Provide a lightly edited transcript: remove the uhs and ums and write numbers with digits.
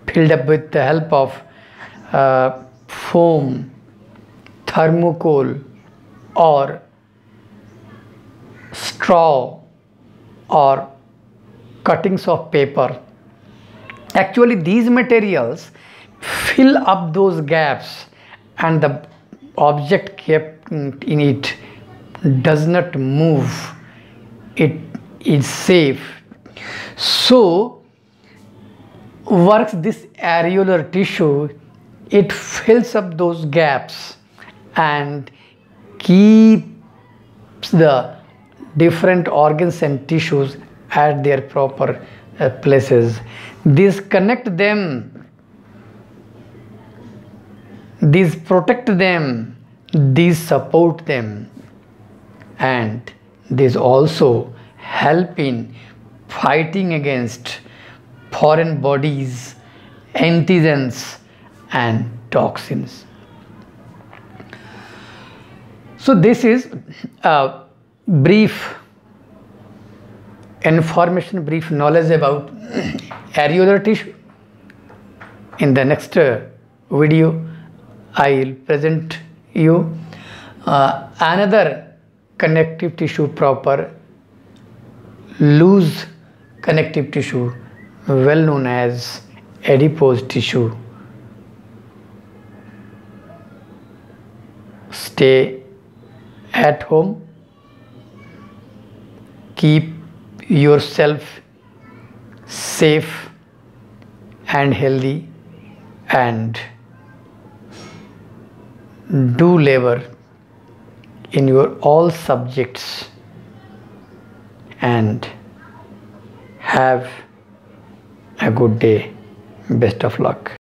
filled up with the help of foam, thermocol, or straw, or cuttings of paper. Actually, these materials fill up those gaps, and the object kept in it does not move. It is safe. So works this areolar tissue. It fills up those gaps and keeps the different organs and tissues at their proper places. These connect them, these protect them, these support them, and these also help in fighting against foreign bodies, antigens, and toxins. So this is a brief information, brief knowledge about areolar tissue. In the next video, I will present you another connective tissue, proper loose connective tissue, well known as adipose tissue. Stay at home, keep yourself safe and healthy, and do labor in your all subjects, and have a good day. Best of luck.